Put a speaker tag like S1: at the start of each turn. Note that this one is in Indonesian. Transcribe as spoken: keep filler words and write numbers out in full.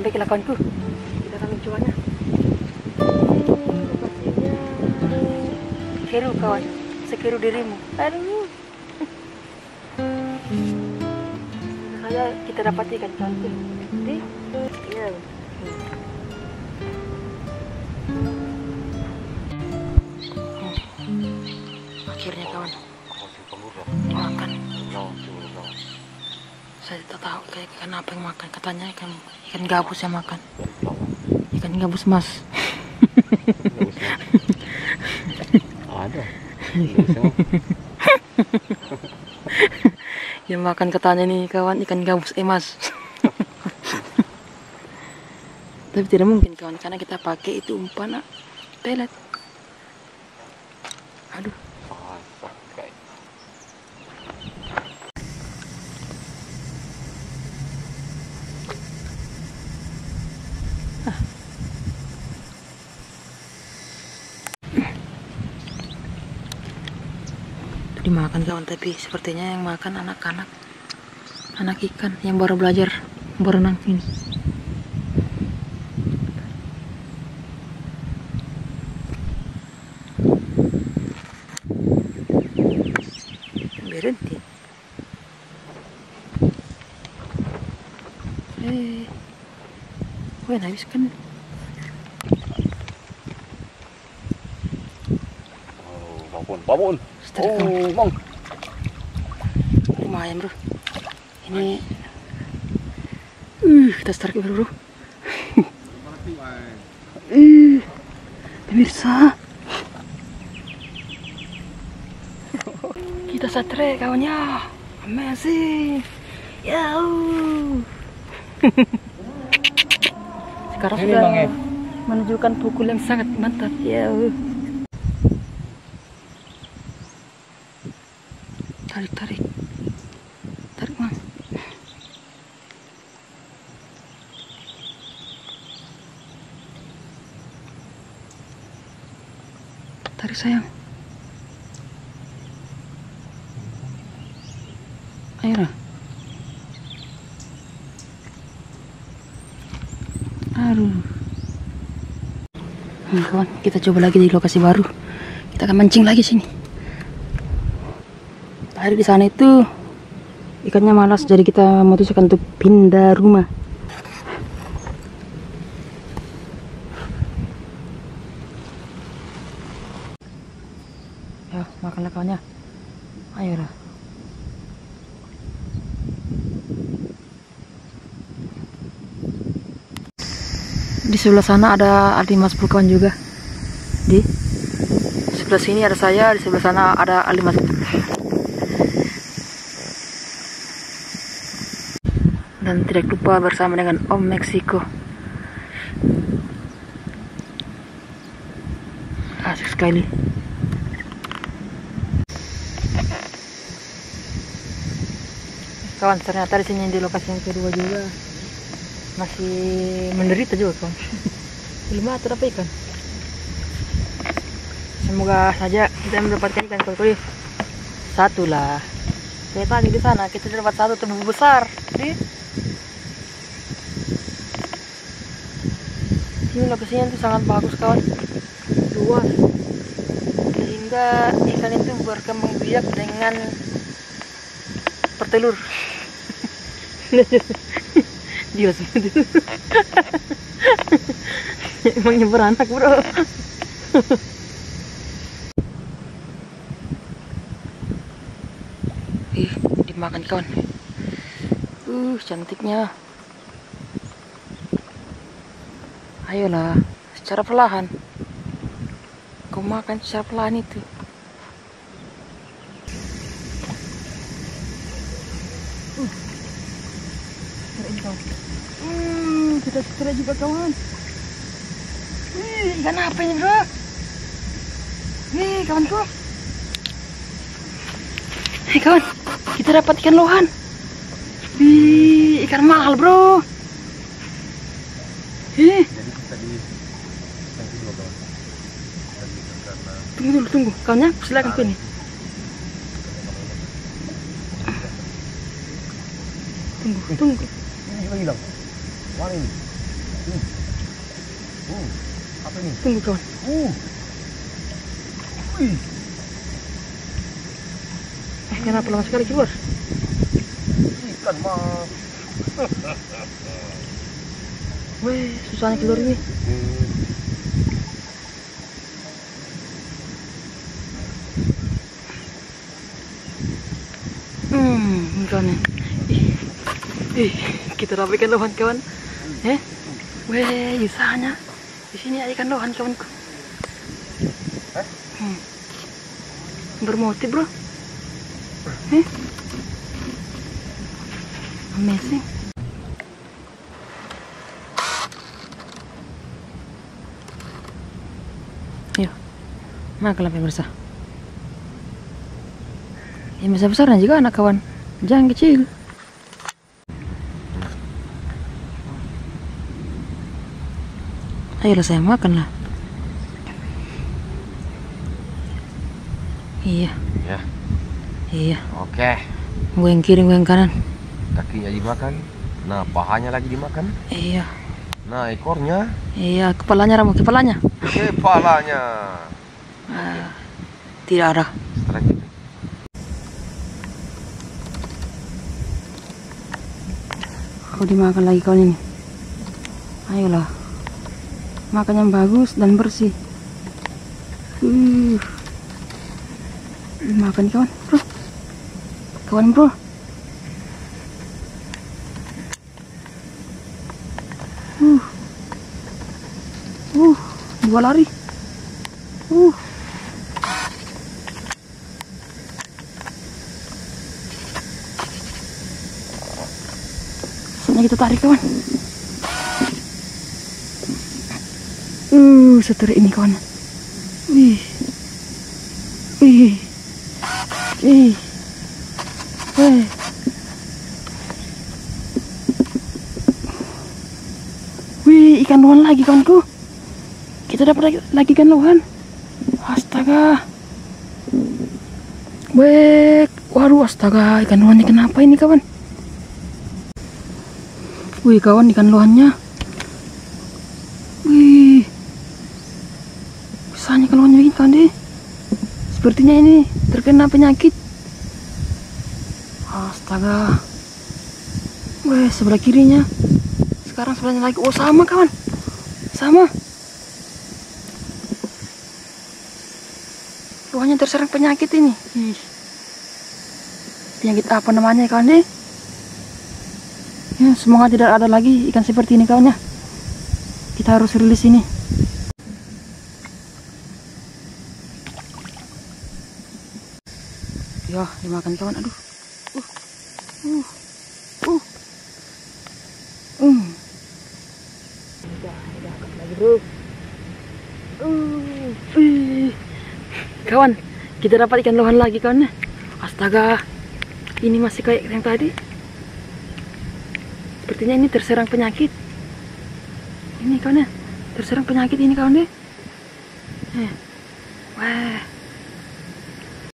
S1: baiklah kawanku. Kita akan mencobanya. Seru kawan, sekeru dirimu. Aduh. Saya kita dapat ikan cantik. Di, ya. Akhirnya kawan, dimakan. Saya tak tahu kayak ikan apa yang makan. Katanya ikan ikan gabus yang makan. Ikan gabus mas.
S2: Ada.
S1: Yang makan katanya nih kawan ikan gabus emas. Tapi tidak mungkin kawan karena kita pakai itu umpan pelet. Aduh. Dimakan kawan, tapi sepertinya yang makan anak-anak, anak ikan yang baru belajar berenang ini. Berhenti. Eh, gue habis kan.
S2: Oh, babon, babon. Oh, bang.
S1: Lumayan bro. Ini, uh, kita start bro. bro. uh, pemirsa, kita satre kawannya, amazing. Ya. Sekarang sudah menunjukkan pukul yang sangat mantap. Ya. Tarik, tarik, tarik mang. Tarik sayang. Ayo lah. Aduh. Hmm, kawan, kita coba lagi di lokasi baru. Kita akan mancing lagi sini. Tadi di sana itu ikannya malas, jadi kita memutuskan untuk pindah rumah. Ya, makanlah kawannya. Ayolah. Di sebelah sana ada Alimas Purkawan juga. Di sebelah sini ada saya, di sebelah sana ada Alimas. Dan tidak lupa bersama dengan Om Meksiko. Asik sekali. Kawan, ternyata di sini di lokasi yang kedua juga masih menderita juga kawan. Belum ada apa ikan. Semoga saja kita mendapatkan ikan koi-koi satu lah. Kayak tadi di sana kita dapat satu tebu besar. Di ini lokasinya itu sangat bagus kawan, luas, sehingga ikan itu berkembang biak dengan bertelur. Dia seperti itu. Emangnya beranak bro. Ih, dimakan kawan. Uh, cantiknya. Ayolah, secara perlahan. Kau makan secara perlahan itu. Uh. Hmm, kita setelah juga kawan. Wih, ikan apa ini bro? Nih kawanku. Hei kawan, kita dapat ikan lohan. Wih, ikan mahal bro. Ih. Tunggu dulu, tunggu. Kawannya, silakan ke ini. Tunggu, tunggu.
S2: Ini lagi dong. Mana ini? Uh, apa ini?
S1: Tunggu kawan.
S2: Uh. Wih.
S1: Eh, kenapa lama sekali keluar?
S2: Ikan mas.
S1: Weh, susahnya keluar ini. Hmm, ini kawan. Ih, ih, kita dapat ikan lohan kawan. Eh, weh, usahanya. Di sini ada ikan lohan kawanku. Hmm. Bermotif bro. Eh, amazing. Yuk, makanlah pemirsa. Yang besar-besarnya juga anak kawan, jangan kecil. Ayolah saya makanlah. Iya.
S2: Ya.
S1: Iya.
S2: Oke.
S1: Gue yang kiri, gue yang kanan.
S2: Kakinya dimakan. Nah, pahanya lagi dimakan.
S1: Iya.
S2: Nah, ekornya.
S1: Iya, kepalanya Ramu, kepalanya.
S2: Kepalanya.
S1: Ah, tidak ada.
S2: Strike itu.
S1: Aku dimakan lagi kawan ini. Ayolah. Makan yang bagus dan bersih. Uh. Makan kawan, bro. Kawan bro. Uh. Uh, dua lari. Uh. Saatnya kita tarik kawan. Uh, seterik ini kawan. Wih. Wih. Wih. Wih. Wih, ikan lohan lagi kawanku. Kita dapat lagi, lagi ikan lohan. Astaga. Wih, waduh astaga, ikan lohannya kenapa ini kawan? Wih kawan, ikan lohannya. Wih. Bisanya ikan lohannya begini kawan deh. Sepertinya ini terkena penyakit. Astaga. Wih, sebelah kirinya. Sekarang sebelahnya lagi. Oh, sama kawan. Sama. Lohannya terserang penyakit ini. Ih. Penyakit apa namanya kawan deh? Ya, semoga tidak ada lagi ikan seperti ini kawan ya. Kita harus rilis ini. Ya, dimakan kawan. Aduh. Uh. Uh. Uh. Um. Udah, udah angkat lagi, bro. Uh. Wih. Kawan, kita dapat ikan lohan lagi kawan. Astaga. Ini masih kayak yang tadi. Sepertinya ini terserang penyakit. Ini kawan ya. Terserang penyakit ini kawan deh. Eh. Wah.